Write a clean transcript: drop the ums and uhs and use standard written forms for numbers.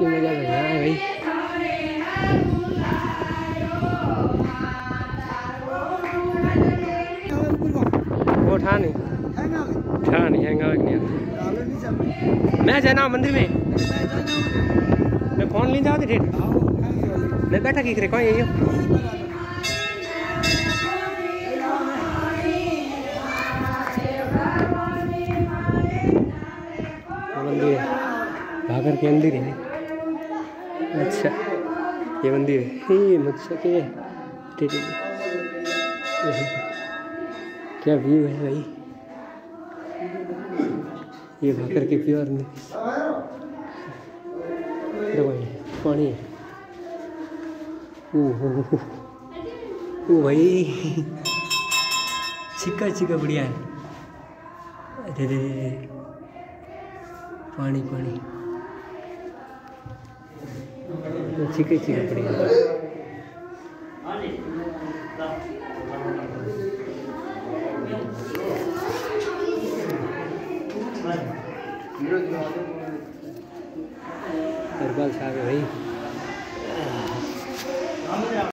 की मजा लगा है भाई। वो ठा नहीं हैंगा नहीं। मैं जाना मंदिर में, मैं फोन ले जाओ ठेठ मैं बैठा की करे कौन यही मंदिर है भागर के अंदर है। अच्छा ये मंदिर है ही मुझसे के क्या व्यू है भाई। ये भागर के प्योर में भाई पानी है। ओ भाई चिक्का चिक्का बढ़िया है। अरे पानी पानी चिक्का चिक्का बढ़िया भाई।